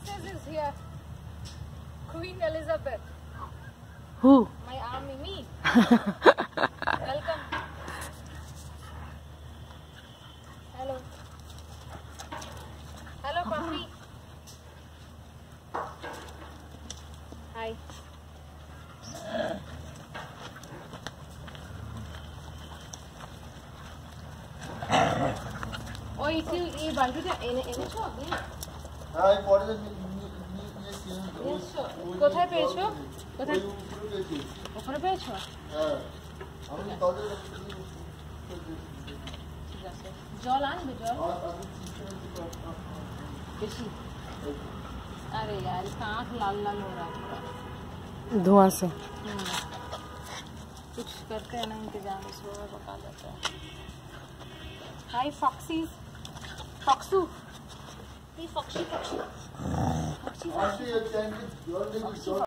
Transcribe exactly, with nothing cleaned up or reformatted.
princess is here. Queen Elizabeth. Who? My army, me. Welcome. Hello. Hello, puppy. Hi. Oh, it's you. You want to do any any shop? I bought it. Yes, sure. কোথায় পেয়েছো? কোথায়? ওখানে পেয়েছো? হ্যাঁ। আমি তাহলে ঠিক আছে। জল আনবে জল? বেশি। अरे यार इसका आँख लाल लाल हो रहा है पूरा धुआं से। कुछ करते हैं ना इंतजाम इसको पका लेते हैं। हाय फॉक्सीज फॉक्सू ये फॉक्सी फॉक्सी फॉक्सी फॉक्सी